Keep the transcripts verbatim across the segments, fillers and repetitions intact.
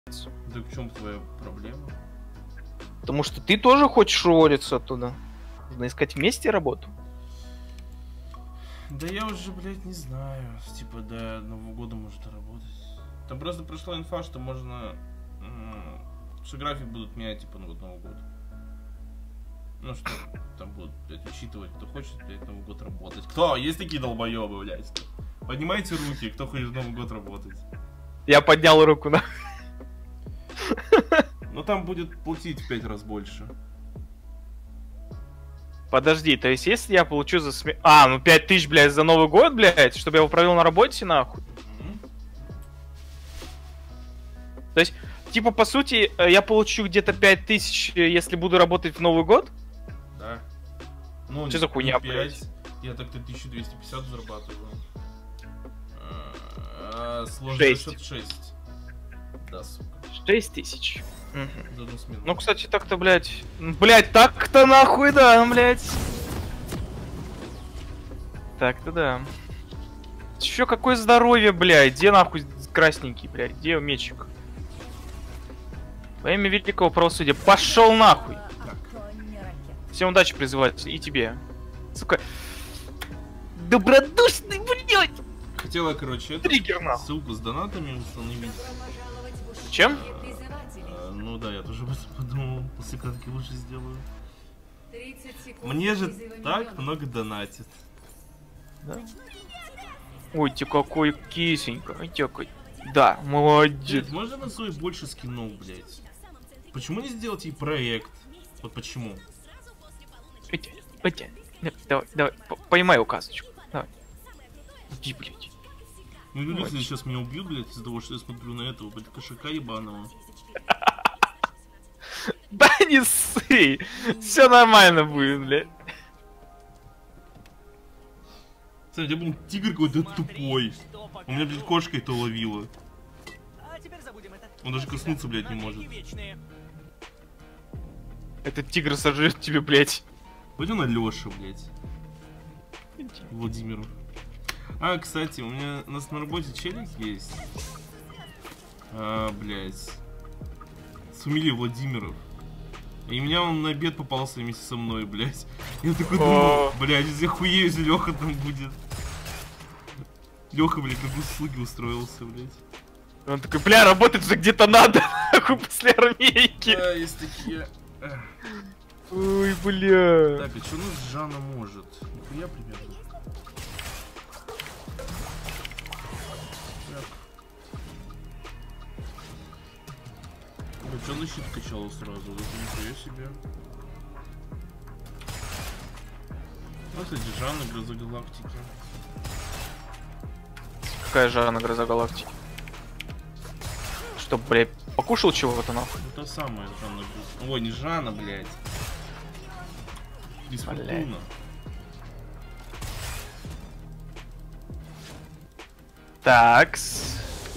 Да в чем твоя проблема? Потому что ты тоже хочешь уволиться оттуда. Нужно искать вместе работу. Да я уже, блядь, не знаю. Типа до Нового года может работать. Там просто пришла инфа, что можно... Что график будут менять, типа, на вот Новый год. Ну что, там будут, блядь, учитывать, кто хочет, блядь, Новый год работать. Кто? Есть такие долбоебы, блядь? Поднимайте руки, кто хочет в Новый год работать. Я поднял руку, на. Но там будет платить в пять раз больше. Подожди, то есть если я получу за сме... А, ну пять тысяч, блядь, за Новый год, блядь, чтобы я его провел на работе, нахуй. Mm-hmm. То есть, типа, по сути, я получу где-то пять тысяч, если буду работать в Новый год? Да. Ну, что за хуйня, блядь? Я так-то тысячу двести пятьдесят зарабатываю. А, сложный счет шесть. Да, сука. шесть тысяч. Угу. Ну, кстати, так-то, блядь... Блядь, так-то нахуй, да, блядь. Так-то да. Чё, какое здоровье, блядь? Где нахуй красненький, блядь? Где мечик? Во имя великого правосудия. Пошел нахуй! Так. Всем удачи призывать. И тебе. Сука. Добродушный, блядь! Хотела, короче, это, триггер, нахуй. Ссылку с донатами установить. Чем? А, ну да, я тоже об этом подумал. После катки лучше сделаю. Мне же так много донатит. Да? Ой, ты какой кисенька. Ой, какой. Да, молодец. Блядь, можно на свой больше скинул, блядь? Почему не сделать ей проект? Вот почему? Давай, давай, поймай указочку. Давай. Иди, блядь. Ну, люди сейчас меня убьют, блядь, из-за того, что я смотрю на этого, блядь, кошака ебаного. Да не ссы! Все нормально будет, блядь. Кстати, я был тигр какой-то тупой. У меня, блядь, кошка это ловила. Он даже коснуться, блядь, не может. Этот тигр сожрет тебе, блядь. Пойдем на Леша, блядь. Владимиру. А, кстати, у меня у нас на работе челик есть. А, блядь. С фамилией Владимиров. И меня он на обед попался вместе со мной, блядь. Я такой думаю, блядь, если я хуею, если Леха там будет. Леха, блядь, на госуслуги устроился, блядь. Он такой, бля, работать же где-то надо, нахуй, после армейки. Да, есть такие. Ой, бля. Так, а что у нас Жанна может? Нихуя примерно. Так. Что на щит качала сразу? Вот нихуя себе. Вот эти Жанна, Гроза Галактики. Какая Жанна, Гроза Галактики? Что, блядь, покушал чего-то нахуй? Ну та самая Жанна. Ой, не Жанна, блядь. Бесфортуна. Такс.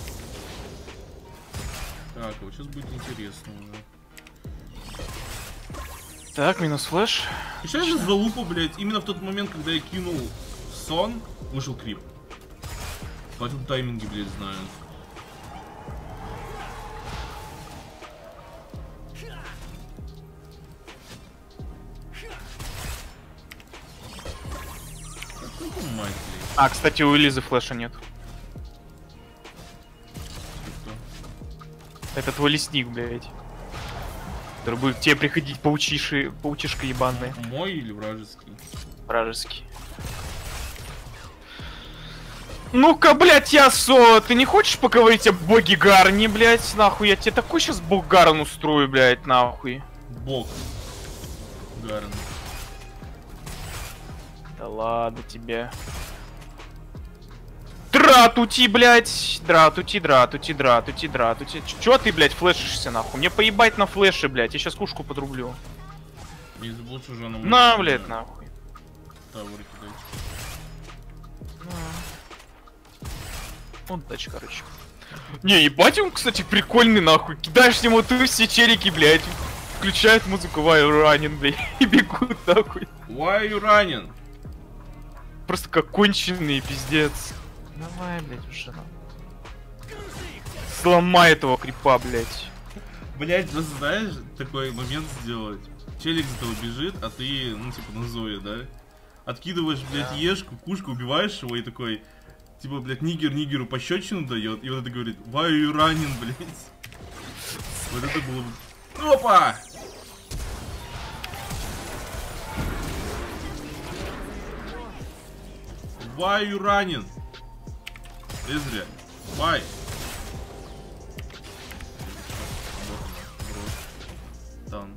Так, а вот сейчас будет интересно уже. Так, минус флеш. Сейчас же залупу, блядь, именно в тот момент, когда я кинул сон, вышел крип. Поэтому тайминги, блядь, знаю. Мать, а, кстати, у Элизы флеша нет. Что? Это твой лесник, блядь. Который будет к тебе приходить паучиши, паучишка ебаная. Мой или вражеский? Вражеский. Ну-ка, блядь, Ясо, ты не хочешь поговорить о боге Гарни, блядь? Нахуй, я тебе такой сейчас бог Гарн устрою, блядь, нахуй. Бог Гарн. Да ладно тебе. Дратути, блядь! Дратути, дратути, дратути, дратути. Чё ты, блядь, флешишься, нахуй? Мне поебать на флеше, блядь, я сейчас кушку подрублю. Я забыл, что же она на, блядь, нахуй. Тавры кидать. Удачи, короче. Не, ебать он, кстати, прикольный, нахуй. Кидаешь ему ты все челики, блядь. Включают музыку Why You Running, блядь, и бегут, нахуй. Why You Running? Просто как конченый, пиздец. Давай, блядь, уже. сломай этого крипа, блядь. Блять, просто знаешь, такой момент сделать. Челик за тобой бежит, а ты, ну, типа, на Зое, да? Откидываешь, блядь, ешку, кушку, убиваешь его и такой, типа, блядь, нигер нигеру пощечину дает, и вот это говорит, why are you running, блядь? Вот это было бы... Опа! Why are you running? Эзря, why? Братан.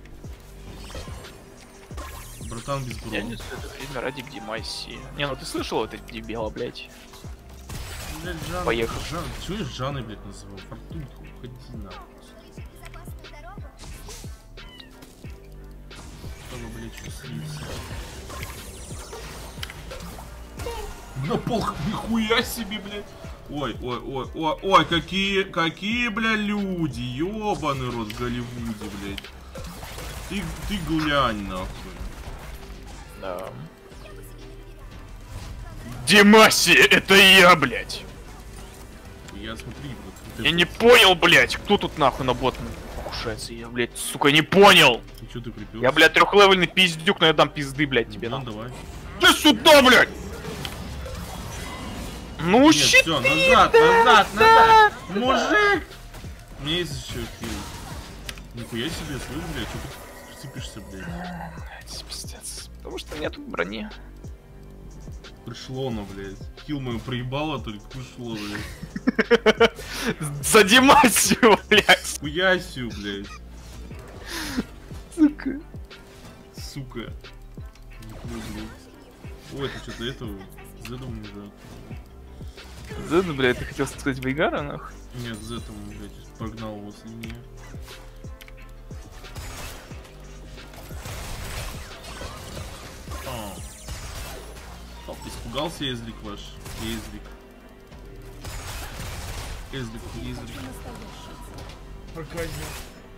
Братан без бро. Я не знаю, это время ради Димаси. Не, ну ты слышал это дебила, блядь? Блядь, Жан, Поехал. Жан, чего я Жанной, блядь, называл? Фортуньку, уходи нахуй. Чтобы, блядь, чувствуется. На пол, нихуя себе, блядь. Ой, ой, ой, ой, ой, какие, какие, бля, люди, ёбаный рот в Голливуде, блядь. Ты, ты глянь, нахуй. Да. Димаси, это я, блядь. Я смотри, вот. Я не понял, блядь, кто тут нахуй на бот покушается. Я, блядь, сука, не понял. Ну чё ты припёрся? Я, блядь, трехлевельный пиздюк, но я дам пизды, блядь, тебе, ну, на. давай. Ты сюда, блядь! Ну, Нет, щиты, всё, назад, да, назад, да, назад! да. Мужик! У меня есть еще хил. Нихуя себе, слышь, блядь, что ты цепишься, блядь? Блядь, пиздец. Потому что нету брони. Пришло оно, блядь. Хил мою проебало, только пришло, блядь. За Димасию, блядь. Хуясю, блядь. Сука. Сука. Нихуя, блядь. Ой, это что-то этого. Зедом не ждет. Зеду, блядь, ты хотел сказать Вейгара, нахуй? Нет, Зетом, блядь, погнал его с линии. О. Оп, испугался Эзлик ваш. Эзлик. Эзлик, Эзлик. Проказник.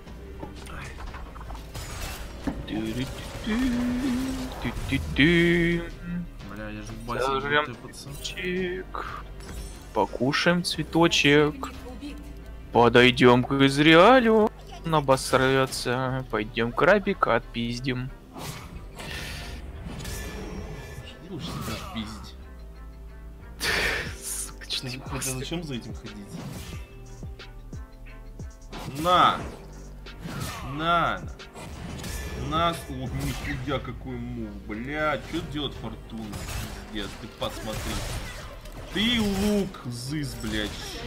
Бля, я же в базе Зажрем буду тэпаться. цветочек. Покушаем цветочек. Подойдем к Израилю. Он обосрется. Пойдем крабика отпиздим. Что уж себя пиздить. Сука, что ты Хотя зачем за этим ходить? На! На! На! О, нихуя какой мув, блядь. Что делать Фортуна? Пиздец, ты посмотри. Ты лук, зыз, блядь.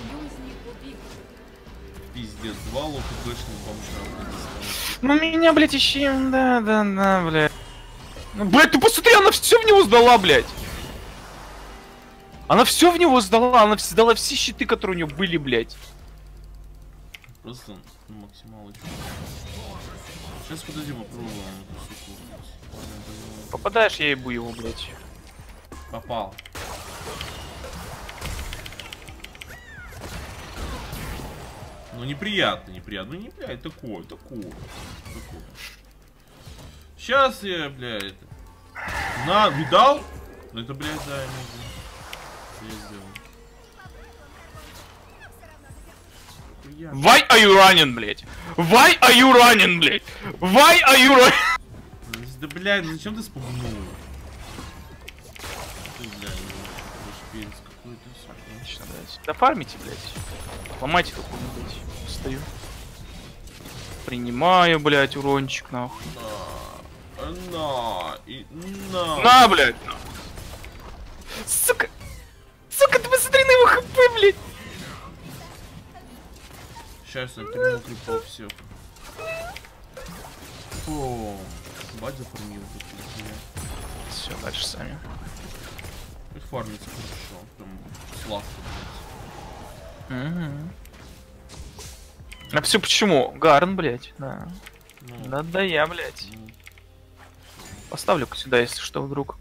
Пиздец, два лука бэшных бомжа. Ну меня, блядь, ищи. Да, да, да, блядь. Ну, блядь, ты посмотри, она все в него сдала, блядь. Она все в него сдала, она сдала все щиты, которые у нее были, блядь. Просто ну, максимально. Сейчас подожди, попробуем эту суку. Попадаешь, я ебу его, блядь. Попал. Ну неприятно, неприятно. Ну не, блядь, такое, такое. Такое. Сейчас я, блядь. На, видал? Ну это, блядь, да, я могу. Я сделал. Why are you running, блядь? Why are you running, блядь? Why are you running? Да, блядь, ну зачем ты спугнул? Ты, блядь, шпец какой-то. Отлично, блядь. Да фармите, блядь. Ломайте какую блядь. Встаю. Принимаю, блядь, урончик, нахуй. На, на, и на. На, блядь. Сука. Сука, ты посмотри на его хп, блядь. Сейчас я приму крипов всех. О, бать заформил тут. Все, дальше сами. И фармится хорошо. Прям сладко, блядь. Угу. А все почему? Гарн, блядь, да. Ну, Да, да, я, блядь. ну, Поставлю-ка сюда, если что, вдруг.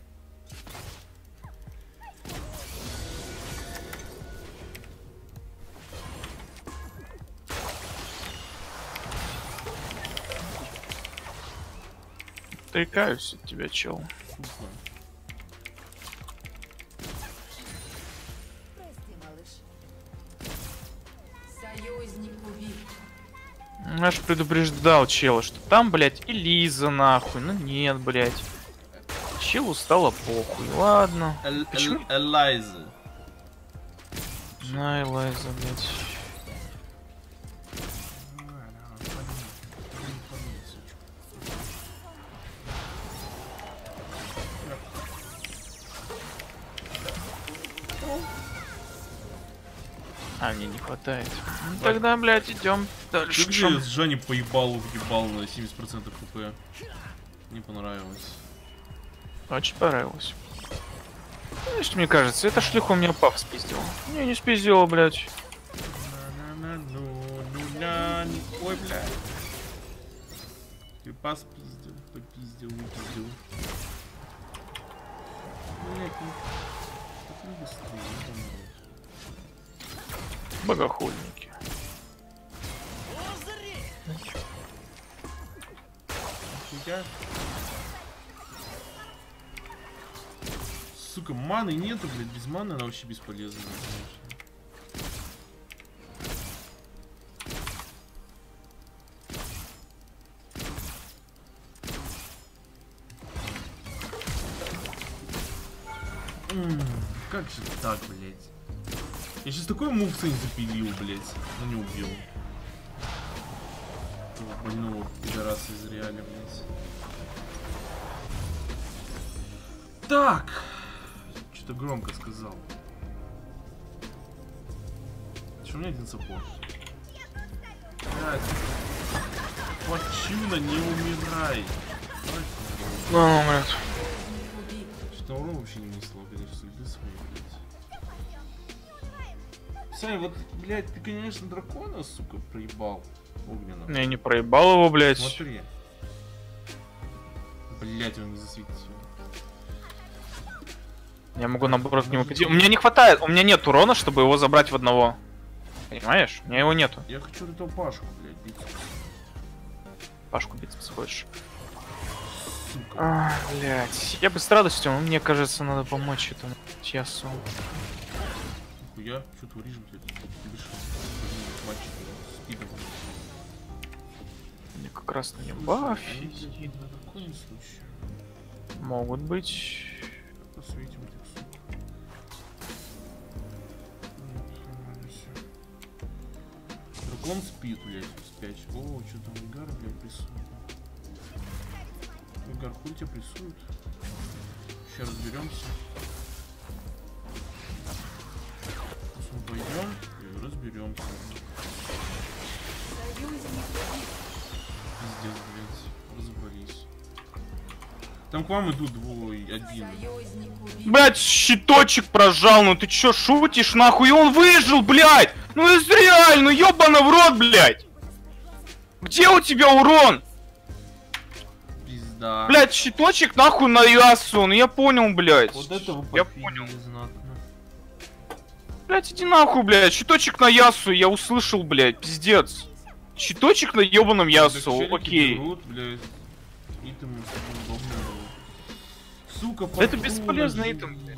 Отрекаюсь от тебя, чел. не знаю. Я ж предупреждал чела, что там, блядь, Элиза нахуй. Ну нет, блядь. Челу стало похуй, ладно. Эль- Почему? Эль- Элайза. На, Элайза, блядь. А, мне не хватает. Ну, тогда, блядь, идем дальше. Как же я с Жани поебалу въебал на семьдесят процентов хп? Не понравилось. Очень понравилось. Знаешь, мне кажется, эта шлюха у меня пап спиздила. Не, не спиздила, блядь. Ой, блядь. Крипас пиздил, попиздил, выпиздил. Блядь, ну... Так не быстрее, не помрут. Богохульники. Нихуя. Сука, маны нету, блядь, без маны она вообще бесполезна, конечно. М, Как же так, блядь? Я сейчас такой мувса не запилил, блядь, но не убил. Этого больного пидораса из реали, блядь. Так! Что-то громко сказал. Что у меня один сапог? Блядь. Плачуна, не умирай. Ну, блядь. Что урон вообще не внесло, конечно, судьбы свои, блядь. Сань, вот, блядь, ты, конечно, дракона, сука, проебал. Огненного. Я не проебал его, блядь. Смотри. Блядь, он не засветил. Я могу наоборот к нему пойти. У меня не хватает, у меня нет урона, чтобы его забрать в одного. Понимаешь? У меня его нету. Я хочу этого Пашку, блядь, бить. Пашку бицепс хочешь. Сука. А, блядь. Я бы с радостью, но мне кажется, надо помочь этому часу. Нихуя, что творишь, блядь? Ты бежишь, мальчик, спидом. Мне как раз на нем баф. Они, блядь, на такой случай. Могут быть. Посветим этих сук. Дракон спит, блядь, спять. О, что там Игар, блядь, прессует. Игар, хуй тебя прессует. Сейчас разберемся. Сейчас мы пойдем и разберемся. Пиздец, блядь, разобрались. Там к вам идут двое, один. Блядь, щиточек прожал, ну ты чё, шутишь, нахуй? И он выжил, блядь! Ну это реально, ну ёбана в рот, блядь! Где у тебя урон? Пизда. Блядь, щиточек нахуй на Ясу, ну я понял, блядь. Вот этого я попили понял. знатно. Блядь, иди нахуй, блядь, щиточек на Ясу, я услышал, блядь, пиздец. Щиточек на ёбаном Ясу, окей. Берут, блядь. Итемы удобно. Сука, Это бесполезный итем, блядь.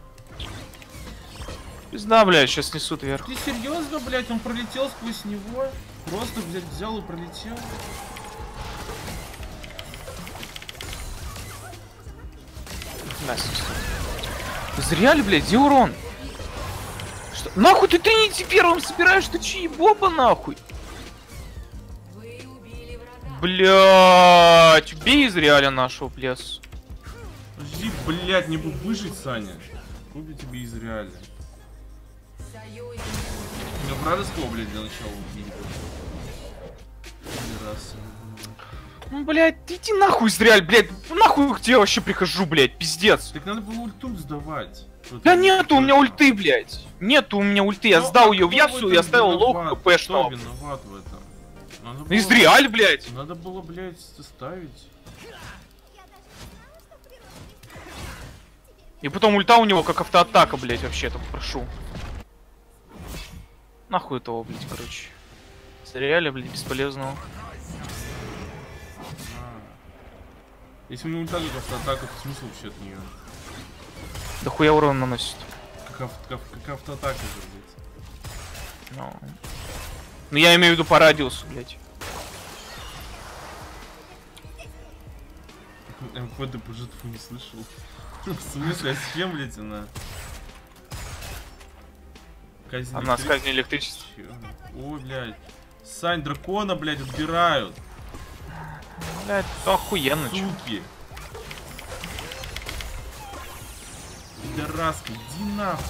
Пизда, блядь, сейчас несут вверх. Ты серьезно, блядь, он пролетел сквозь него? Просто, блядь, взял и пролетел? Настя. Зря ли, блядь, где урон? Что? Нахуй ты тринити первым собираешь, ты чьи боба, нахуй? Блять, убей из реаля нашего, плес. Подожди, блядь, не буду выжить, Саня. Купи тебе из реали. Меня вражеского, блядь, для начала убили. Раз. Ну, блядь, иди нахуй из реаль, блядь. Нахуй к тебе вообще прихожу, блядь, пиздец. Так надо было ульту сдавать. Да нету у меня ульты, блядь. Нету у меня ульты, я Ну, сдал а ее в кто Ясу, в я этом ставил лоу виноват? хп, Кто что? виноват в этом? Надо Из было- реаль, блядь. Надо было, блядь, ставить. И потом ульта у него как автоатака, блядь, вообще-то, прошу. Нахуй этого, блядь, короче. Из реаля, блядь, бесполезного. А. Если у него ульта как автоатака, то смысл вообще от нее? Да хуя урон наносит. Как, авто, как, как автоатака же, блядь. Ну. Ну я имею в виду по радиусу, блядь. МФ ты по житву не слышал. В смысле, а с чем, блядь, она? Казнь Она с казнью электричества. Ой, блядь. Сань, дракона, блядь, отбирают. Блядь, охуенно, суки. Пидораска, иди нахуй.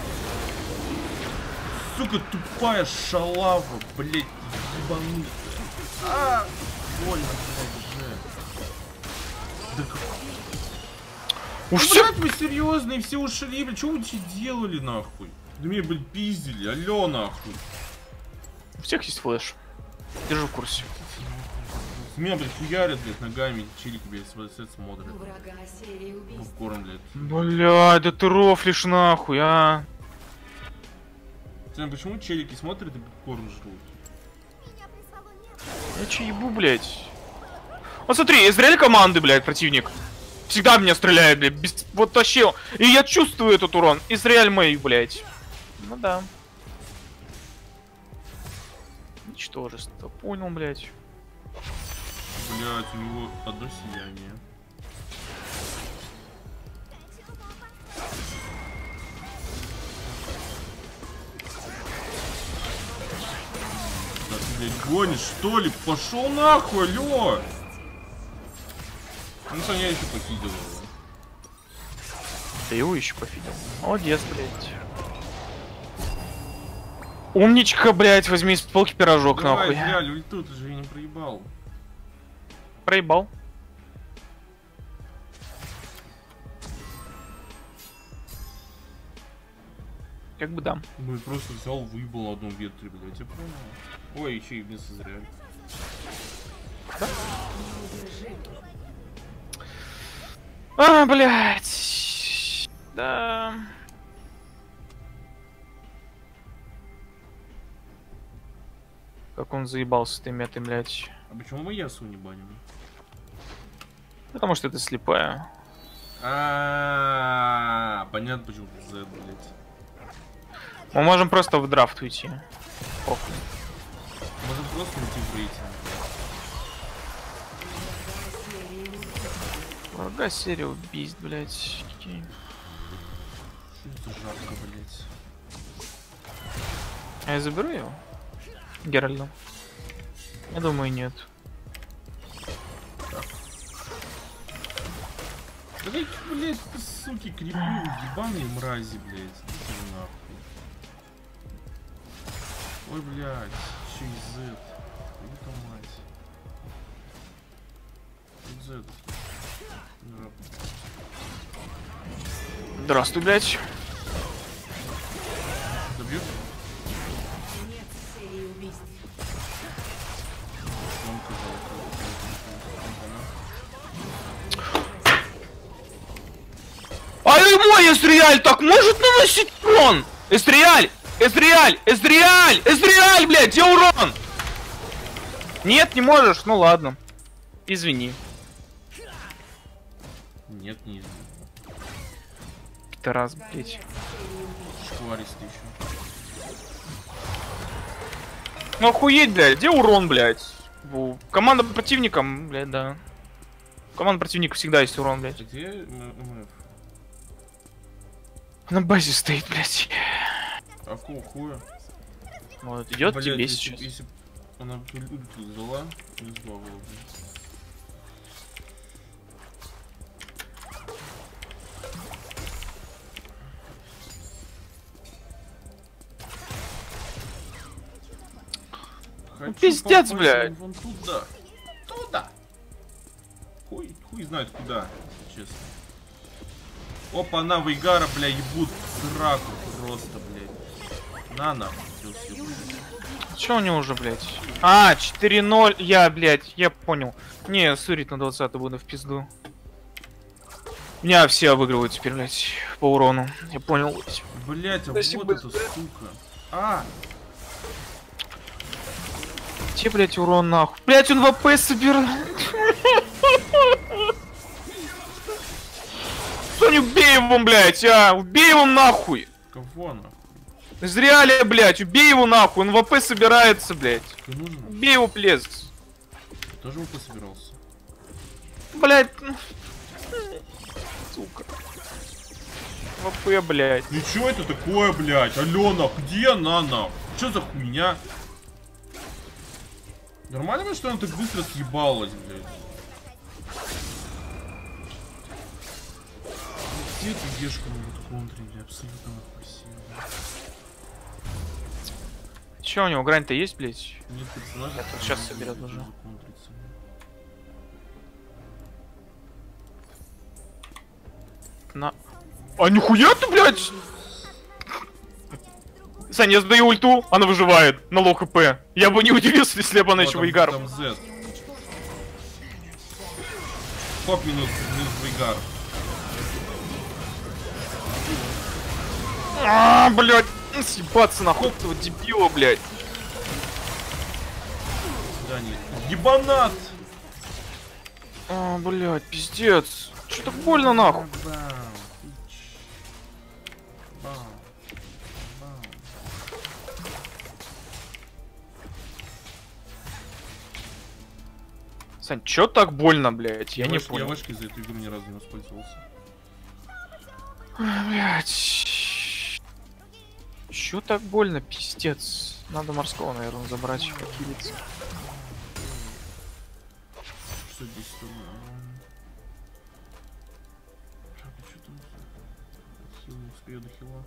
Сука, тупая шалава, блядь, ебанутая. А, больно, блядь, уже. Да как... Уж ну, все... блядь, вы серьезные, все ушли, блядь, что вы вообще делали, нахуй? Да меня, блядь, пиздили, алло, нахуй. У всех есть флеш. Держу в курсе. Меня, блядь, хуярят, блядь, ногами, челики, блядь, смотрят. Попкорн, блядь. Блядь, да ты рофлишь нахуй, а. Сэм, почему челики смотрят и попкорн жрут? Я че ебу, блядь? Вот смотри, Израиль команды, блядь, противник. Всегда меня стреляет, блядь, без... вот вообще. И я чувствую этот урон. Израиль мой, блядь. Ну да. Ничтожество, понял, блядь. Блядь, у него одно сияние. Да ты, блядь, гонишь, что ли? Пошел нахуй, алло! Ну, Саня еще пофидел его. Ты его еще пофидел. Молодец, блядь. Умничка, блядь, возьми из полки пирожок, давай, нахуй. Давай, зря, ульту, ты же не проебал. Проебал. Как бы да. Блин, просто взял, выебал на одном ветре, блядь, я понял. Ой, еще и вместо зря. Да? А, блядь. Да. Как он заебался ты метой, блядь. А почему мы Ясу не баним? Потому что это слепая. А, понятно, почему Z, блядь. Мы можем просто в драфт уйти. Похуй. Можем просто уйти в рейтинг. Врага серия убийств, блядь. Что это жарко, блядь. А я заберу его? Геральда? Я думаю, нет. Блять, блять, суки, крипы, ебаные мрази, блять. Идите нахуй. Ой, блять, еще и Z. Твою-то мать. Z. Здравствуй, блядь. Добьет? А и мой Эзриаль так может наносить урон? Эзриаль! Эзриаль! Эзриаль! Эзриаль, блядь, где урон? Нет, не можешь? Ну ладно. Извини. Нет, не извини. Это раз, блядь. Шкваристый еще. Ну охуеть, блядь, где урон, блядь? Во. Команда противникам, блядь, да. Команда противника всегда есть урон, блядь. Где МФ? На базе стоит, блядь. А какого хуя? Вот, идет Блядь, тебе если, сейчас. если она ульту взяла, не сбавила, блядь. Ну, пиздец, блядь. Вон туда. Туда. Хуй, хуй знает куда, честно. Опа, на Вейгара, бля, ебут в сраку просто, блядь. На нахуй. Че у него уже, блядь? А, четыре ноль. Я, блядь, я понял. Не, сурить на двадцатую буду в пизду. Меня все обыгрывают теперь, блядь, по урону. Я понял, блядь. Блядь, а Спасибо, вот эта сука. А! Где, блядь, урон нахуй? Блядь, он в АП собирает. Соня, убей его, блядь, а! Убей его нахуй! Кого нахуй? Зря, блядь, убей его нахуй, он в АП собирается, блядь. Что нужно? Убей его, плез. Тоже ВП собирался. Блять. Сука. ВП, блять. Ну чё это такое, блядь? Алена, где она, нахуй? Чё за хуйня? Нормально, что она так быстро съебалась, блядь? Где эту дешку могут контрить? Абсолютно спасибо. Че у него, грань-то есть, блять? Нет персонажа. Я тут сейчас соберет уже. На. А нихуя ты, блядь! Саня, я сдаю ульту, она выживает на лоу хп. Я бы не удивился, если бы она еще Вейгар. Там Z. Сколько минут минус Вейгар? А, блядь, съебаться нахуй этого дебила, блядь. Да нет. Ебанат! А, блядь, пиздец. Че так больно нахуй? Сань, чё так больно, блядь? Я, я не ваш, понял. Я вышки за эту игру ни разу не воспользовался. Ой, блядь. Чё так больно, пиздец? Надо морского, наверное, забрать, покилиться. Что здесь там? Так, а что там? Хил не успею до хила.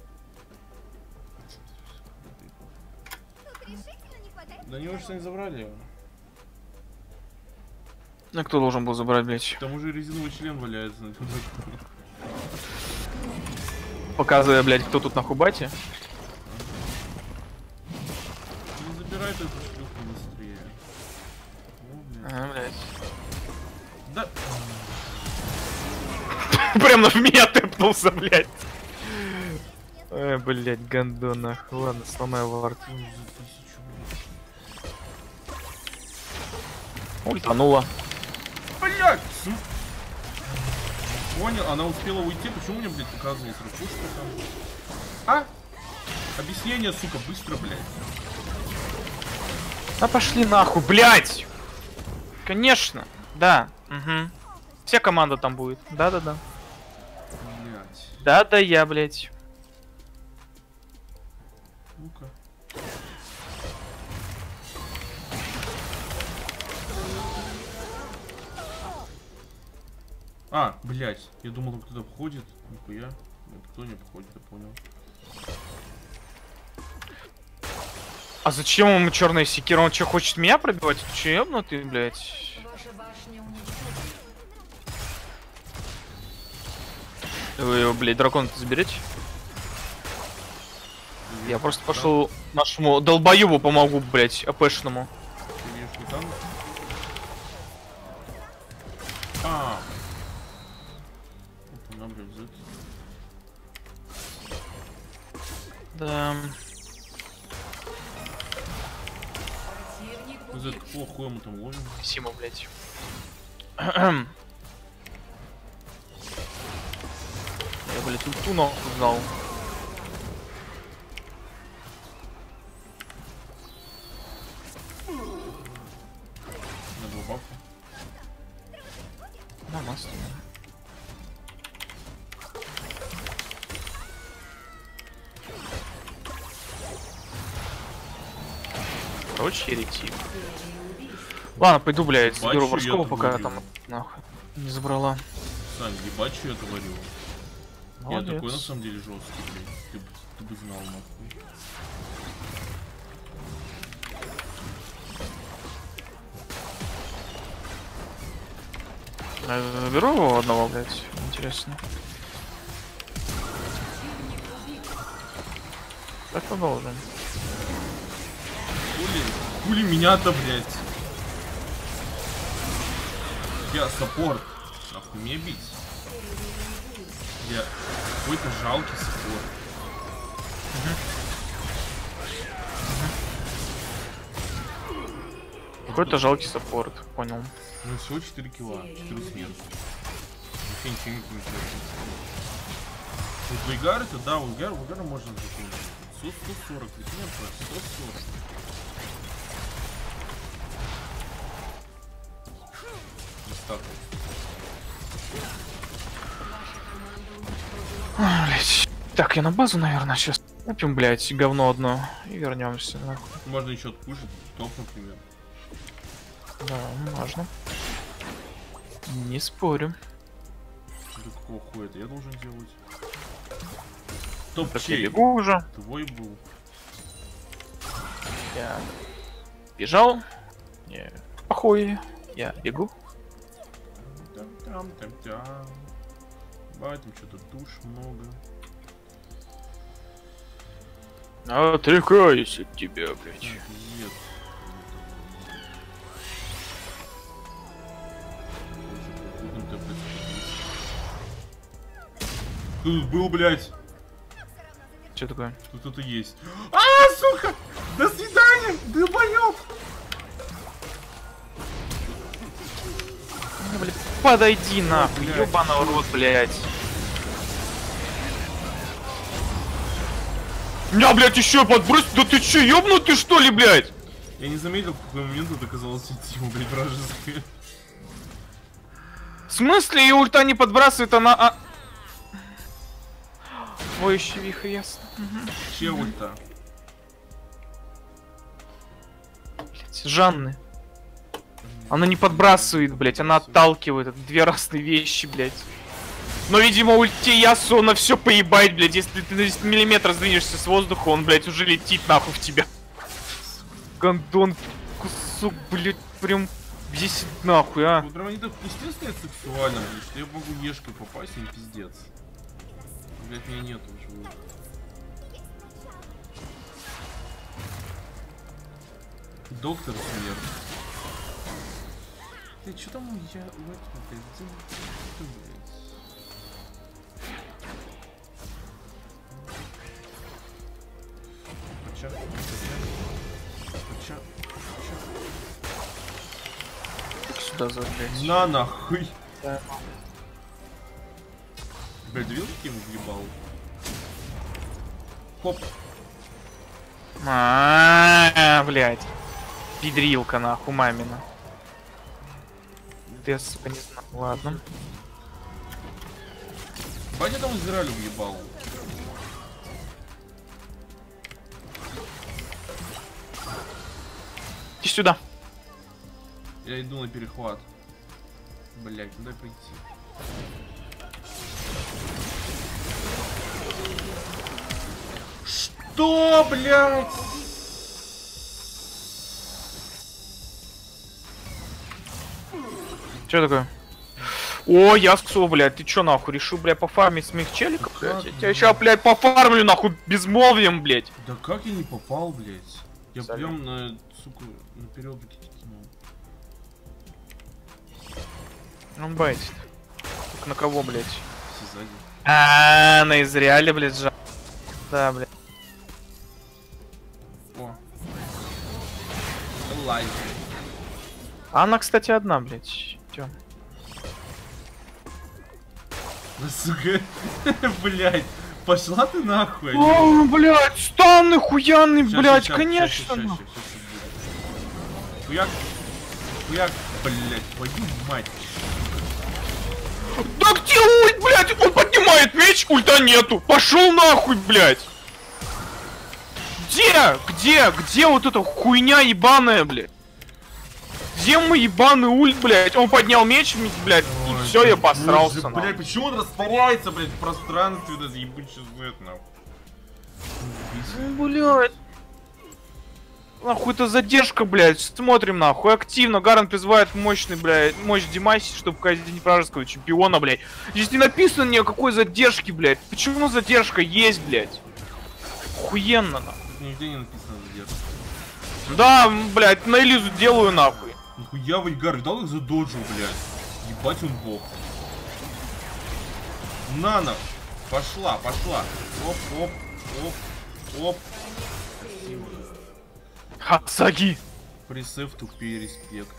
Да не уж не забрали. А кто должен был забрать, блядь? Там уже резиновый член валяется. Показывая, блядь, кто тут на хубате. Не забирай эту шлюху быстрее. О, блядь. А, блядь. Да. Прям в меня тэпнулся, блядь. Ой, блядь, гандон, нахуй. Ладно, сломаю вард. Ультанула. Блядь! Понял, она успела уйти, почему мне, блядь, показывалось ракушка там? А? Объяснение, сука, быстро, блядь. Да пошли нахуй, блядь! Конечно, да, угу. Вся команда там будет, да-да-да. Блядь. Да-да, я, блядь. Ну-ка. А, блядь, я думал, кто-то обходит. Нихуя. Кто не обходит, я понял. А зачем ему черная секира? Он что, хочет меня пробивать? Че, ну ты, блядь? Вы его, блядь, дракона-то заберете? Я просто пошел нашему долбоебу помогу, блядь, АПшному. Там? А. Это нам рюкзак. Да. За какого хуя мы там ловим? Спасибо, блядь. Я, блядь, ульту нахуй знал. На два бафа. На масло. Короче, еретик. Ладно, пойду, блядь, заберу морского, пока там нахуй не забрала. Сань, ебать, что я творю? Молодец. Я такой на самом деле жесткий, блядь. Ты, ты бы знал, нахуй. Я заберу его одного, блядь. Интересно. Так продолжим. Хули, хули меня-то, блядь. Я саппорт. Нахуй меня бить. Я какой-то жалкий саппорт. Какой-то жалкий саппорт, понял. Ну всего четыре килла, четыре смерти. Вообще ничего не получается. Вот Вейгар это, да, Вейгар, Вейгара можно закончить. сто сорок, ведь нет, сто сорок. Достаточно. А, блядь. Так, я на базу, наверное, сейчас купим, блядь, говно одно и вернемся. Нахуй. Можно еще откушать топ, например. Да, можно. Не спорю. Да какого хуя это я должен делать? Топ Так я чей? бегу уже. Твой был. Я бежал. Не, похуй. Я бегу. Там-там-там-там. Бать, там что-то душ много. Отрекаюсь от тебя, блядь. Нет. Тут был, блядь. Что такое? Тут кто-то есть. А, сука! До свидания, долбоёб! Ну, блядь, подойди нахуй, блядь. ёбаный рот, блядь. Меня, блядь, еще подбрось. Да ты че, ёбнутый что ли, блядь? Я не заметил, в какой момент это оказалось тема, блядь, вражеская. В смысле, и ульта не подбрасывает, она... А... Ой, еще вихрь, ясно. Че ульта? Блядь, Жанны. Она не подбрасывает, блядь, она отталкивает. Это две разные вещи, блядь. Но, видимо, ульте Ясу на все поебает, блядь. Если ты на десять миллиметров сдвинешься с воздуха, он, блядь, уже летит нахуй в тебя. Гандон, кусок, блядь, прям бесит нахуй, а. Вот прям они так естественно сексуально, блядь, что я могу ешкой попасть, и пиздец. Блядь, меня нету в живых. Доктор смерть. Ты что там я в этом, блядь, где ты, блядь? Ча, ча, ча. Сюда зажечь. На нахуй. Да. Блядь, видел, каким въебал? Хоп. А, блядь. Пидрилка нахуй мамина. Ты, сука, не знал. Ладно. Батя там Израилю въебал. Иди сюда. Я иду на перехват. Блять, куда прийти? Что, блять? Что такое? О, Ясксу, блядь, ты чё нахуй решил, блядь, пофармить с моих челиков, Да блядь? Я как, тебя сейчас, блядь, пофармлю нахуй безмолвием, блядь. Да как я не попал, блять? Я Салют. прям на, сука, наперед кинул. Он байтит. Так на кого, блядь? Все сзади. А, на Израиле, блядь, жа. Да, блядь. О. Лайк. А она, кстати, одна, блядь. Тё. Да, сука. Блять. Пошла ты нахуй. О, блядь, стан хуяный, Щас, блядь, щас, конечно. щас, щас, нахуй. щас, щас будет. Хуяк. Хуяк, блять, твою мать. Да где ульт, блядь? Он поднимает меч, ульта нету. Пошел нахуй, блядь. Где? Где? Где вот эта хуйня ебаная, блядь? Где мой ебаный ульт, блядь? Он поднял меч, блядь, Ой, и все, я боже, посрался. блядь, почему он растворяется, блядь, в пространстве, этот ебучий зет, нахуй. Ну, блядь. Нахуй это задержка, блядь. Смотрим, нахуй. Активно. Гарн призывает мощный, блядь, мощь Димаси, чтобы казнить вражеского чемпиона, блядь. Здесь не написано ни о какой задержке, блядь. Почему задержка есть, блядь? Охуенно, нахуй. Тут нигде не написано задержка. Да, блядь, на Элизу делаю, нахуй. Нихуя Вейгар, видал их задоджил, блядь. Ебать он бог. Нано. Пошла, пошла. Оп, оп, оп, оп. Красиво. Хасаги. Присев тупее, респект.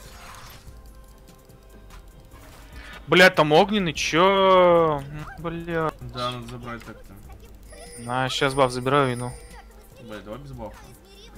Блядь, там огненный, чё? Бля. Да, надо забрать так-то. На, сейчас баф забираю и ну. Блядь, давай без бафа.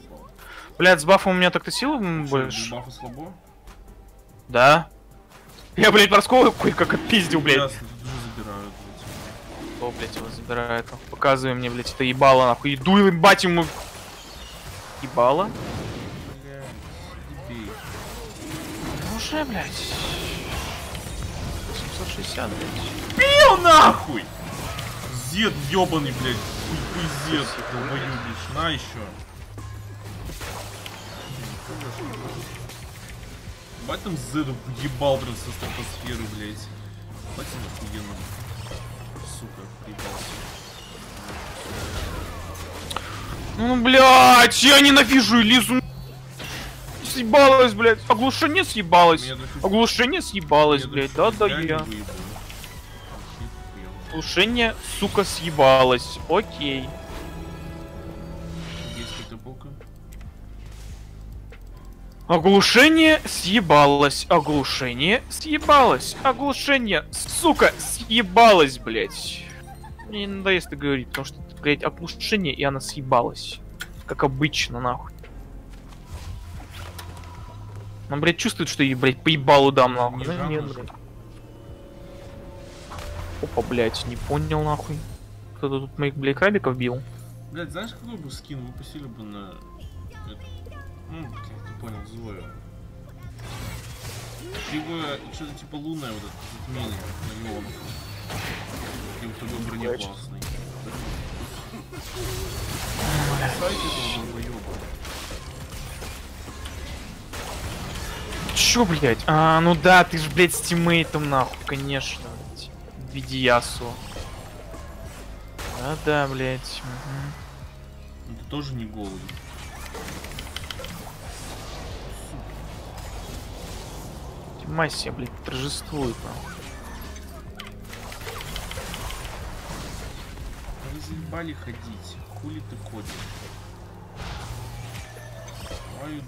Блядь, с бафом у меня так-то силы Что, без больше. бафа слабо? Да. Я, блядь, морского кое-как отпиздил, блядь. Ясно, тут уже забирают, блядь. Кто, блядь, его забирает? Показывай мне, блядь, это ебало, нахуй. Иду и ебать ему. Ебало? Блядь, дебей. Ну уже, блядь. семьсот шестьдесят, блядь. Пил нахуй! Зед ёбаный, блядь. Хуй зед, долбоёбич. На еще. Бать там зеду ебал прям со стратосферы, блядь. Бать он охуенно. Сука, приебался. Ну, блядь, я ненавижу Элизу. Съебалась, блядь. Оглушение съебалось. Оглушение съебалось, блядь. Да-да, я. Оглушение, сука, съебалось. Окей. Есть какая-то бока. Оглушение съебалось. Оглушение съебалось. Оглушение, сука, съебалось, блядь. Мне не надоест это говорить, потому что, блядь, оглушение, и она съебалась. Как обычно, нахуй. Он, блядь, чувствует, что ей, блядь, поебалу дам, нахуй. Не Ну, жанр нет, же. блядь. Опа, блядь, не понял, нахуй. Кто-то тут моих, блядь, крабиков бил. Блядь, знаешь, какой бы скин выпустили бы на... эту? Ну, блядь, ты понял, Зою. Либо что-то типа лунное вот это затмение на Леону. Либо такой броне Блядь. классный. Сайт этого долбоёба. Чё, блядь? А, ну да, ты ж, блядь, с тиммейтом, нахуй, конечно, блядь. В виде Ясу. Да-да, блядь. Угу. Ну, ты тоже не голый. Массия, блядь, торжествует, нахуй. Вы заебали ходить. Хули ты ходишь? Твою...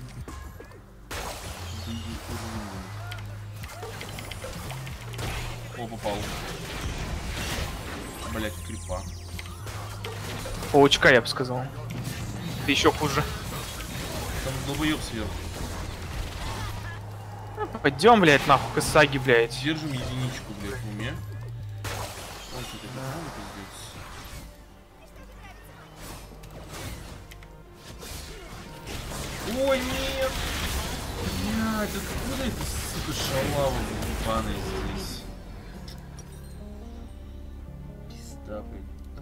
О, попал. Блять, крипа. Паучка, я бы сказал. Ты еще хуже. Там долбоёб сверху. Пойдем, блядь, нахуй, Касаги, блядь. Держим единичку, блядь, в уме. Ой, что ты да. Пиздец. Ой, нет! Блядь, откуда это, сука, шалава ебаная здесь? Пизда, блядь.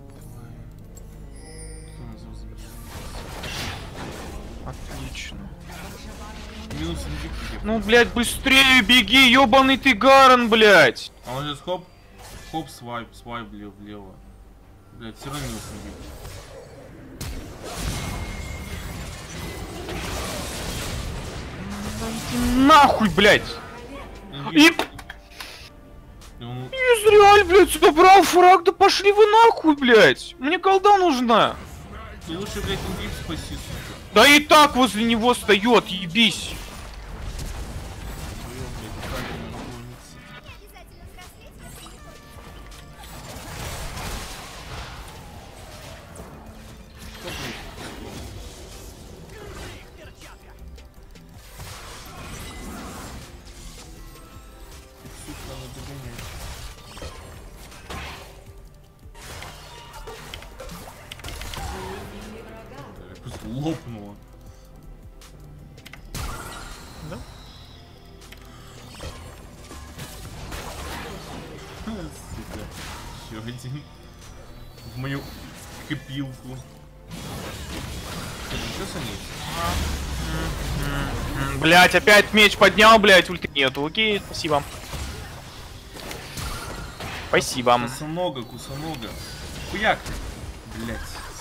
Кто назвал замечательно? Отлично. Минус инфекции. Ну, блядь, быстрее беги, ёбаный ты Гарен, блядь. А он сейчас хоп, хоп, свайп, свайп влево, влево. Блядь, все равно минус инфекции. Нахуй, блядь. И... Он... Израиль, блядь, собрал фраг, да пошли вы нахуй, блядь. Мне колда нужна. Ты лучше, блядь, инвип спаси, сука. Да и так возле него встает, ебись. Лопнуло. Да? Сука. Еще один. В мою копилку. Что с ней? Блять, опять меч поднял, блять, ульты нету. Окей, спасибо. Спасибо. Кусанога, кусанога. Хуяк. Блять.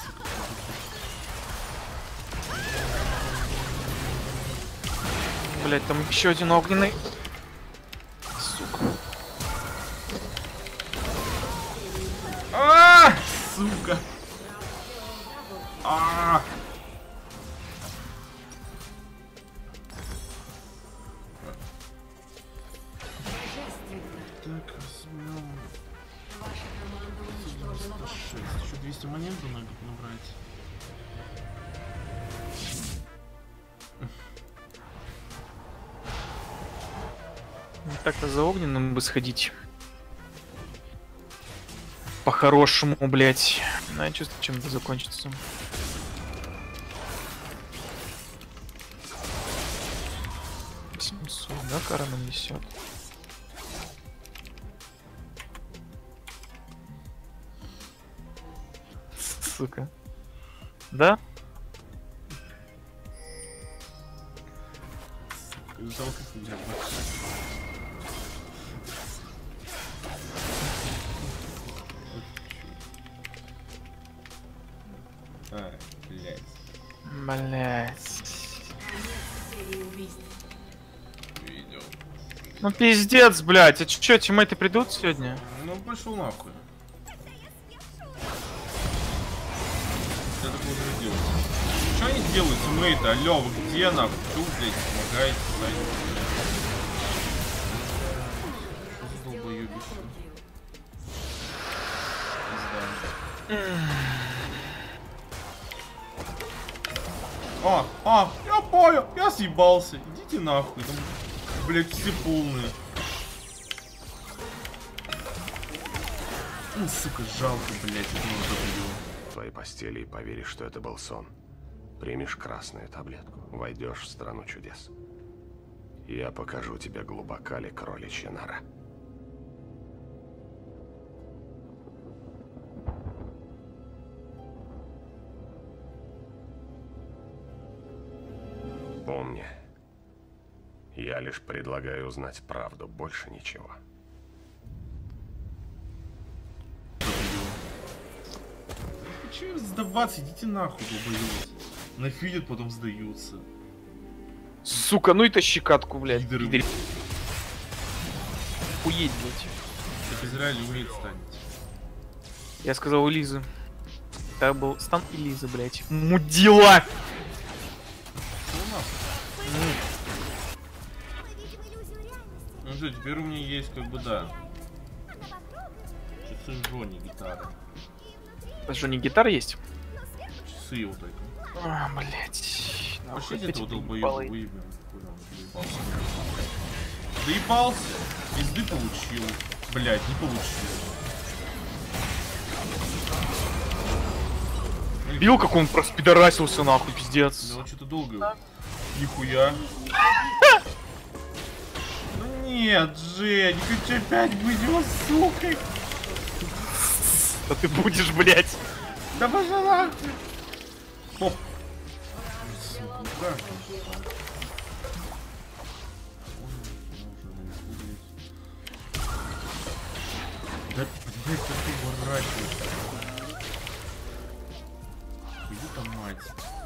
Блять, там еще один огненный. Сука. А, сука. А. Так, возьмем. Еще двести монет бы надо набрать. Так-то за огненным бы сходить. По-хорошему, блять. Ну, я чувствую, чем это закончится. семьсот, да, кара нанесет. Сука. Да? Жалко, что у тебя больше. А, блядь. Блять. Видел. Ну пиздец, блять. А чё, тиммейты придут сегодня? Ну, пошел нахуй. Я такого не делаю. Что они делают, тиммейты? Алло, вы где нахуй? Чё вы, блядь, помогаете? Что за долбоёбище? А, а, я понял, я съебался. Идите нахуй, там, блядь, все полные. Ну, сука, жалко, блядь, это не добью. В твоей постели и поверишь, что это был сон. Примешь красную таблетку, войдешь в страну чудес. Я покажу тебе, глубока ли кроличья нора. Помни, я лишь предлагаю узнать правду, больше ничего. Че сдаваться, идите нахуй, долбоёбы. Нафидят, потом сдаются. Сука, ну и тащи катку, блядь. Пидоры. Пидоры. Уедь, блядь. Так Израиль умеет станет. Я сказал у Лизы. Это был стан и Лиза, блядь. Мудила! Ну что, теперь у меня есть как бы да. Часы Жони гитара. У вас что, не гитара есть? Часы его только. А, блядь. Пошлите этого долбоёба, выебем. Доебался. Пизды получил. Блядь, не получил. Бил, как он просто пидорасился, нахуй, пиздец. Да он что-то долго. Нихуя. Ну нет, Жень, не хочу опять быть его сукой. Да ты будешь, блядь. Да пошла нахуй. Оп. Сука, ну как? Да, блядь, как ты уворачиваешься. Иди-то мать.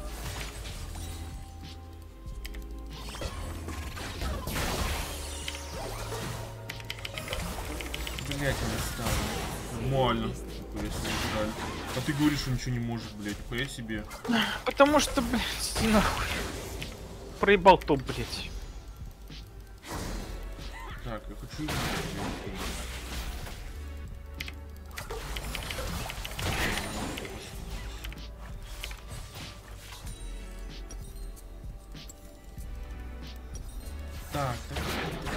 Блять, я не стану. Нормально. Нихуя себе играли. А ты говоришь, что ничего не можешь, блять. Нихуя себе. Потому что, блядь, иди нахуй. Проебал топ, блядь. Так, я хочу... Так, так, так.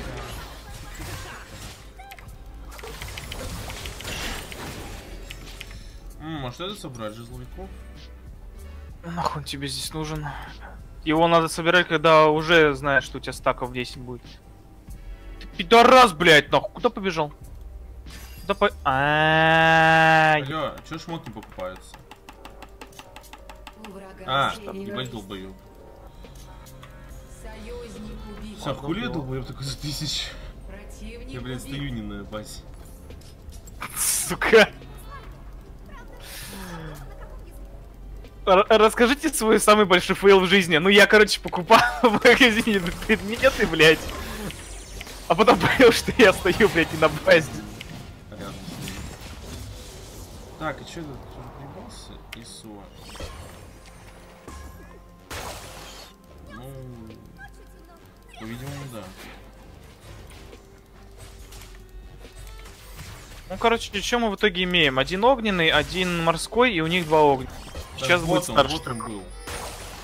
М, а что это собрать? Жезловиков? Нахуй он тебе здесь нужен? Его надо собирать, когда уже знаешь, что у тебя стаков десять будет. Ты пидорас, блядь, нахуй. Куда побежал? Куда по... А, Алло, чё шмот не покупается? А, ебать долбоёб. Все, хули я долбоёб такой за тысяч? Я, блядь, стою не на базе. сука. Р- расскажите свой самый большой фейл в жизни. Ну я, короче, покупал в магазине предметы, блядь. А потом понял, что я стою, блядь, не на базе. Рядом стою. Так, и чё тут? Приебался? ИСО. Ну... По-видимому, да. Ну, короче, что мы в итоге имеем? Один огненный, один морской, и у них два огненных. Сейчас Так, будет вот он, старший. вот он был.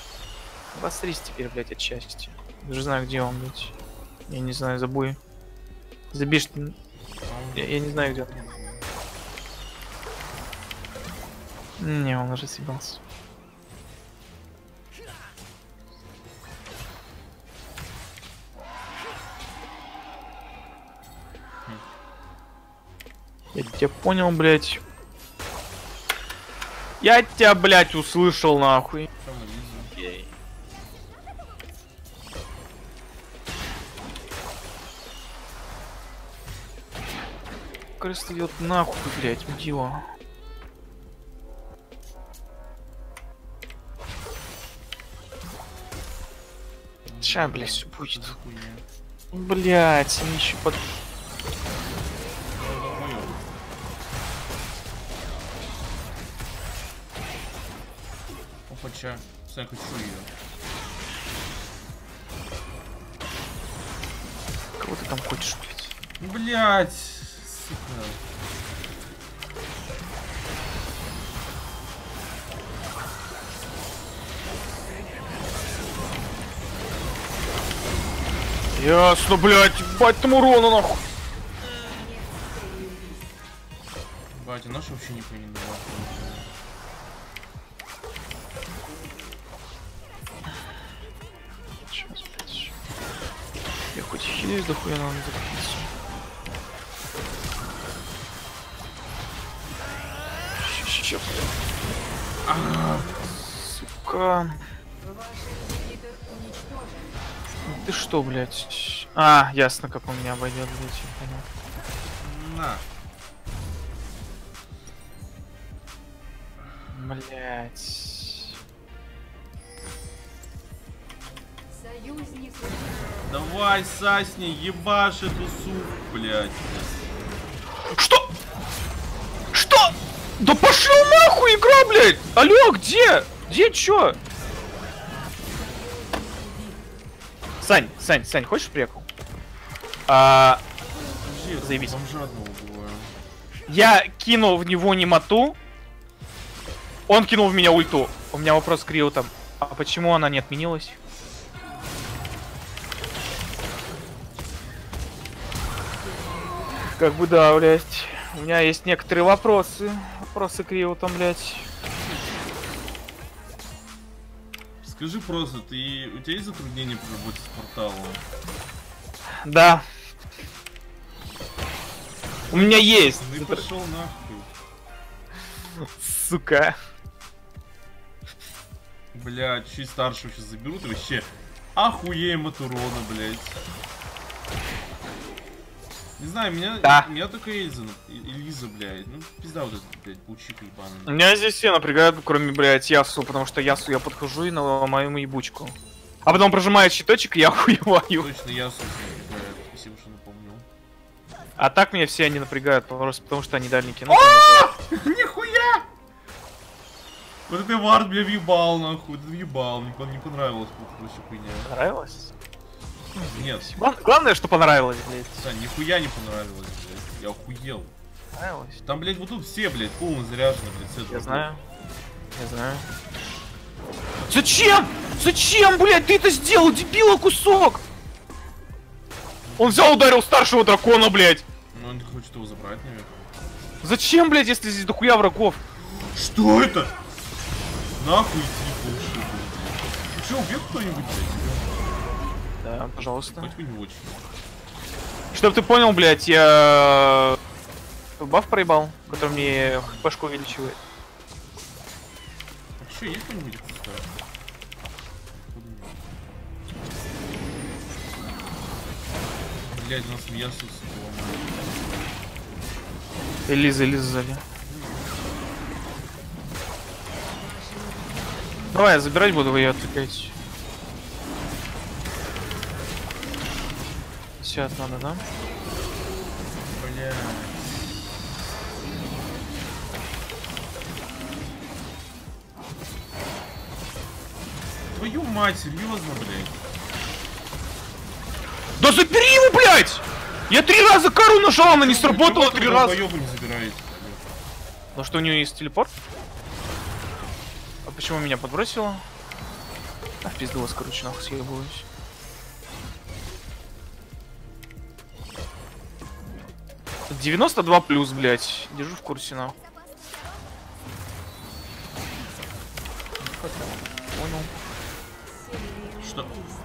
Обосрись теперь, блядь, от счастья. Даже знаю, где он, блядь. Я не знаю, забой. Забишь ты. Я, я не знаю, где он. Не, он уже съебался. Я тебя понял, блядь. Я тебя, блядь, услышал, нахуй. Крыса идет нахуй, блядь, мудила. Ща, блядь, все будет. Блядь, они еще под... Опача, я хочу ее. Кого ты там хочешь, блядь? Блядь, сука. Ясно, блядь, бать там урона, нахуй. Батя, наш вообще никто не давал. Сейчас, блядь. Я хоть хилюсь, да хуя надо закрыться. Сейчас, блядь. Сука. Ты что, блядь? А, ясно, как он меня обойдет, блядь, я понял. На. Блядь. Давай, Сасни, ебашь эту суку, блядь. Что? Что? Да пошел нахуй игра, блядь! Алло, где? Где, чё? Сань, Сань, Сань, хочешь прикол? А... Заебись. Я кинул в него немоту. Он кинул в меня ульту. У меня вопрос к Рио там. А почему она не отменилась? Как бы да, блядь. У меня есть некоторые вопросы. Вопросы к Рио там, блядь. Скажи просто, ты у тебя есть затруднения при работе с порталом? Да. У меня есть. Ты пошел нахуй. Сука. Блядь, чуть старшего сейчас заберут и вообще охуеем от урона, блядь. Не знаю, меня, да. меня только Эльза, Элиза, блядь. Ну, пизда вот эта, блядь, паучиха ебаная. Меня здесь все напрягают, кроме, блядь, Ясу, потому что Ясу я подхожу и наломаю ему ебучку. А потом прожимает щиточек, и я охуеваю. Точно, Ясу напрягает. Спасибо, что напомнил. А так меня все они напрягают, просто потому что они дальники. Нихуя! Вот это вард, бля, въебал, нахуй. Это въебал, мне не понравилось, короче, хуйня. Понравилось? Нет. Главное, что понравилось, блядь. Сань, нихуя не понравилось, блядь. Я охуел. Понравилось? Там, блядь, вот тут все, блядь, полно заряжены, блядь. Я знаю. Я знаю. Зачем? Зачем, блядь, ты это сделал, дебила, кусок? Он взял, ударил старшего дракона, блядь. Ну, он хочет его забрать, наверное. Зачем, блядь, если здесь дохуя врагов? Что это? Нахуй иди, полши, блядь. Ты что, убил кто-нибудь, блядь? Да, пожалуйста. Хоть бы не очень. Чтоб ты понял, блядь, я баф проебал, который мне хпшку увеличивает. А что, есть кто-нибудь? Блядь, у нас Ясу ломает. Элиза, Элиза сзади. Давай, я забирать буду, вы ее отвлекаете. Сейчас надо, да? Бля. Твою мать, серьезно, блядь. Да забери его, блядь! Я три раза кару нажал, она не сработала три раза. Не забираете. Ну что, у нее есть телепорт? А почему меня подбросило? А в пизду вас, короче, нахуй съебываюсь. девяносто два плюс, блядь. Держу в курсе, нахуй. Понял. Что?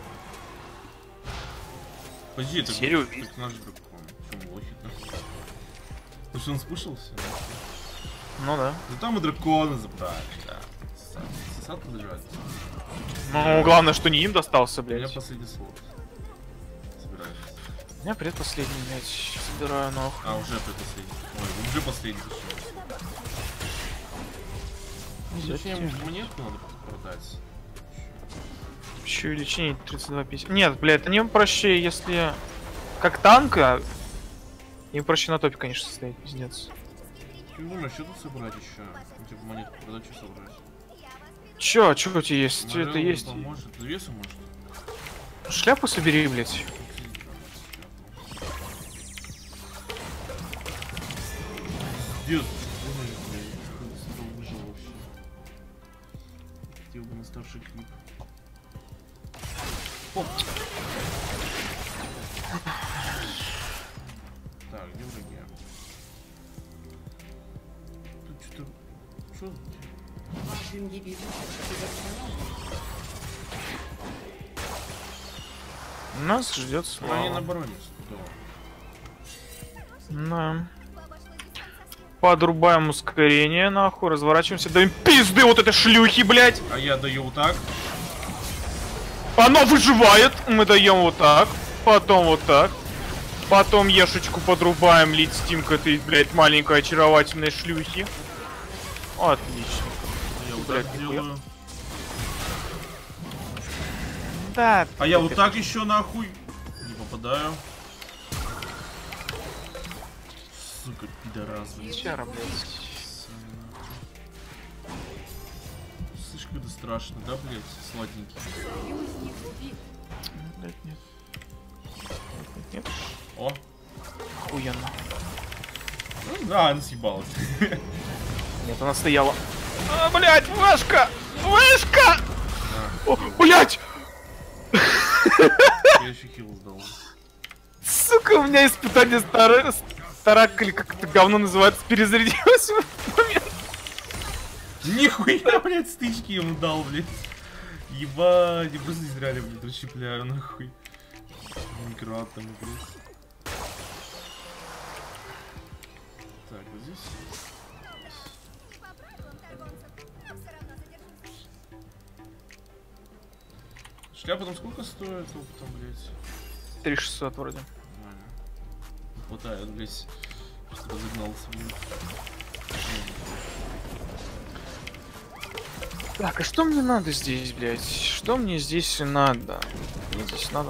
Подожди, это Серию так наш дракон. Чем лохи-то? Потому что он спушился? Ну да. Да там и дракона забрали, да. Сосад подожрать. Ну, главное, что не им достался, У меня блядь. последний слот. Собираюсь. У меня предпоследний, блядь. Собираю нахуй. А, уже предпоследний. Ой, уже последний. Зачем монетку надо продать? Еще и лечение тридцать два пятьдесят. Нет, блядь, это не проще, если как танка. Им проще на топе, конечно, стоять, пиздец. Ты думаешь, что тут собрать еще? Ну, типа монетку продать, что собрать? Чё, чё у тебя есть? Морел Это есть. Поможет. Весу может? Шляпу собери, блядь. Дед, выжил вообще. Хотел бы на старший клип. Оп. Так, где враги? Тут что-то... Что? Ваш ингибитор Нас ждет Ну, они на слава. бароне. Да. Подрубаем ускорение, нахуй, разворачиваемся, даем пизды вот этой шлюхи, блядь. А я даю вот так. Она выживает, мы даем вот так, потом вот так. Потом ешечку подрубаем, летим к этой, блядь, маленькой очаровательной шлюхи. Отлично. Я вот Блядь, так нихуя. делаю. Да. А я вот так еще нахуй. Не попадаю. Сука, пидорас, блядь. Чара, блядь. Слишком это страшно, да, блядь, сладенький. Блядь, нет. Нет, нет. О, Охуенно. ну да, она съебалась. Нет, она стояла. А, блядь, вышка! Вышка! О, блядь! Я еще хил сдал. Сука, у меня испытание старое. Старак, или как это говно называется, перезарядилось в этот момент. Нихуя, блядь, стычки ему дал, блядь. Ебать, я просто зря, блядь, расщепляю, нахуй. Микрот там, блядь. Так, вот здесь. Шляпа там сколько стоит? Опытом, блядь. три шестьсот вроде. Нормально. Хватает, блядь. Что разогнался, блядь. Так, а что мне надо здесь, блядь? Что мне здесь надо? Мне здесь надо...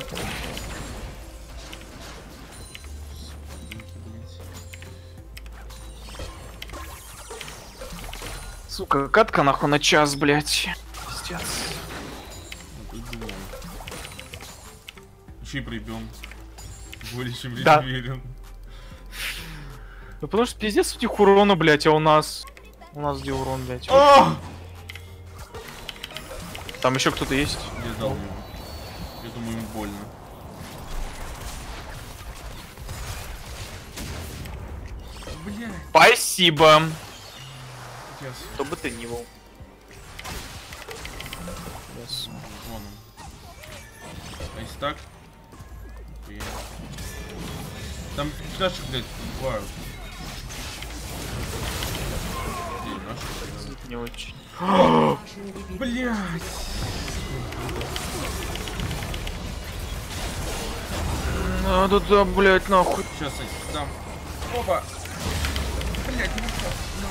Сука, катка нахуй на час, блядь. Пиздец. Ну, ты думал. Еще и проебем. Более чем Да. уверен. Ну потому что пиздец у них урона, блядь, а у нас... У нас где урон, блядь? А! Там еще кто-то есть? Я дал ему. Я думаю, ему больно. Блядь. Спасибо. Сейчас. Кто бы ты ни был. Yes. Вон он. А если так? Нихуя. Там наши, блядь, убивают. Где наши? Не очень. ваш ингибитор Блядь. Надо, да, блядь, нахуй. Сейчас я дам. Опа. Блядь, ну что?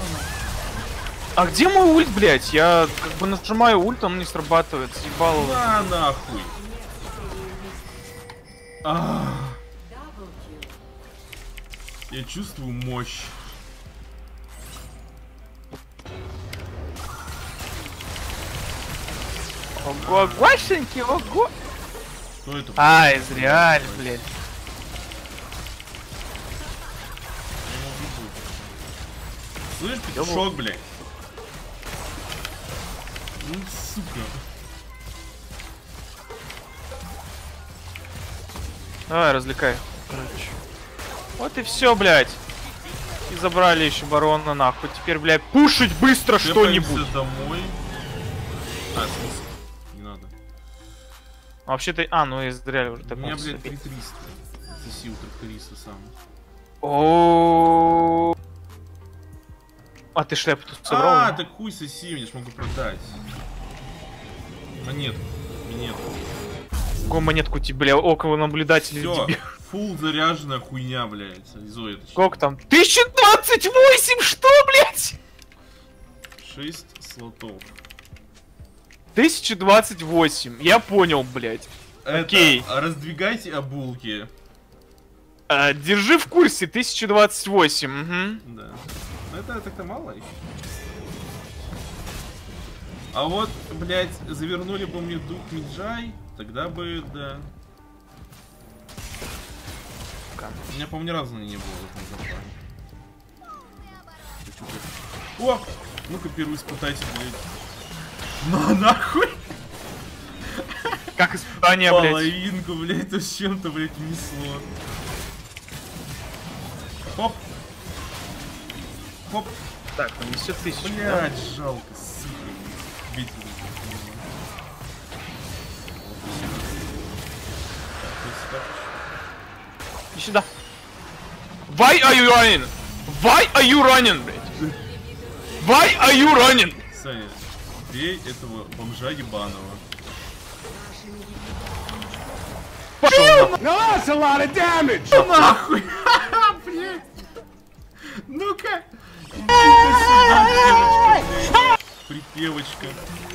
А где мой ульт, блядь? Я как бы нажимаю ульт, он не срабатывает. Съебал. На нахуй. А. Я чувствую мощь. Ого, Гошеньки, ого. Что это? А, из реаль, блядь. Слышь, петушок, блядь. Ну, сука. Давай, развлекай. Короче. Вот и все, блядь. И забрали еще барона нахуй. Теперь, блядь, пушить быстро Тэпаемся что-нибудь. домой. А, смысл? Не надо. А вообще-то... А, ну я зря уже У так. меня, блядь, три триста. Это сил тракториста сам. О. А ты шляпу тут собрал? А, так хуй соси, я ж могу продать. Монетку. Монетку. Какую монетку тебе, бля, около наблюдателя Всё, тебе. фул заряженная хуйня, блядь. Зоя, это Сколько там? тысяча двадцать восемь, что, блядь? шесть слотов. тысяча двадцать восемь, я понял, блядь. Это, Окей. раздвигайте обулки. А, держи в курсе, тысяча двадцать восемь, угу. Да. Но это так-то мало еще. А вот, блядь, завернули бы мне дух Миджай, тогда бы, да. У меня, по-моему, ни разу не было в этом запасе. О! Ну-ка, первый испытайте, блядь. На нахуй! Как испытание, блядь. Половинку, блядь, то с чем-то, блядь, несло. Хоп! Хоп! Так, ну несет тысячу. Блядь, жалко, сука. Бить. Иди сюда. Why are you running? Why are you running, блядь? Why are you running? Саня, бей этого бомжа ебаного. Пошел Нахуй! Блядь! Ну-ка! Иди сюда, девочка, блядь! Припевочка.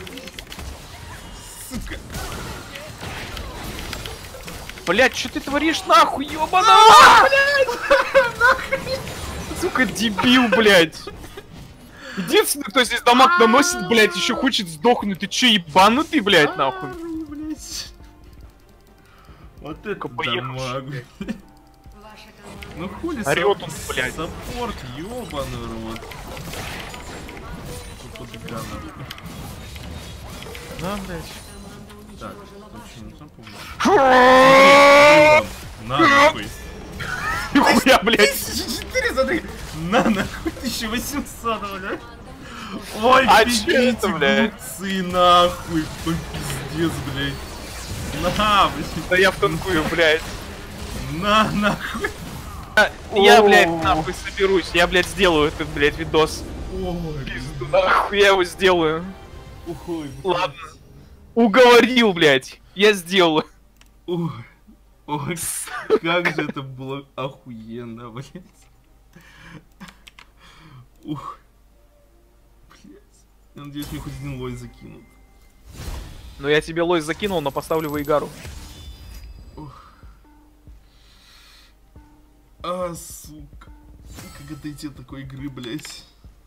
Сука! Блядь, что ты творишь, нахуй, ёбана? Блядь! Сука, дебил, блядь. Единственный, кто здесь дамаг наносит, блядь, еще хочет сдохнуть. Ты че, ебанутый, блядь, нахуй? Блядь. Вот это поехавший, дамаг. Ваша команда Ну хули Орёт сап- он, блядь. Саппорт, ёбаный рот. Тут подыграно. Да, блядь. Так, вообще не сам помню. На нахуй. Нихуя, блядь. тысяча четыреста, смотри. На нахуй, тысяча восемьсот, блядь. Ой, А пипите, чё это, блядь? глупцы, нахуй, по пиздец, блядь. На, блядь. Да я втанкую, блядь. На, нахуй. Я, О. блядь, нахуй соберусь. Я, блядь, сделаю этот, блядь, видос. Ой, блядь. Нахуй я его сделаю. Ой, блядь. Ладно. Уговорил, блядь. Я сделаю. Ой, ой, как же это было охуенно, блядь. Ух. Блядь. Я надеюсь, мне хоть один лой закинут. Но я тебе лой закинул, но поставлю Вейгару. А, сука. Как это идти от такой игры, блядь.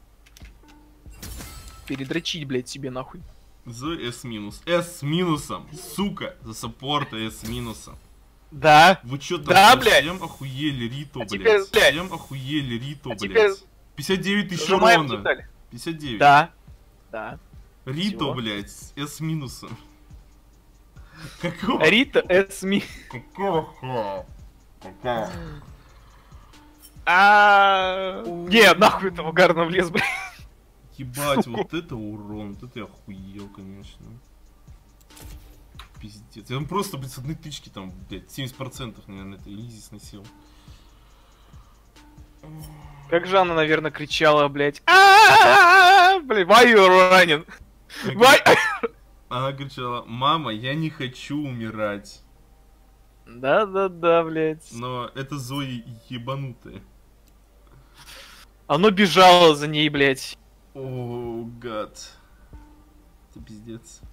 Передрочить, блядь, себе нахуй. Зои S минус. S с минусом. Сука. За саппорта S с минусом. Да. Вы чё там Да, блядь. совсем охуели, Рито, А блядь? теперь, блядь. Совсем охуели, Рито, А блядь. теперь пятьдесят девять тысяч Нажимаем урона. детали. пятьдесят девять. Да. Да. Рито, Всего. блядь, с S минусом. Какого? Рита, Эсми. Какого ха? Какого? А. Не, нахуй этого гарна влез, блядь. Ебать, вот это урон, вот это я охуел, конечно. Пиздец. Я там просто, блядь, с одной тычки там, блядь, семьдесят процентов, наверное, это изи сносил. Как же она, наверное, кричала, блядь. А, блядь, why you running? Why? Она кричала: мама, я не хочу умирать. Да-да-да, блядь. Но это Зои ебанутая. Оно бежало за ней, блядь. О, гад. Это пиздец.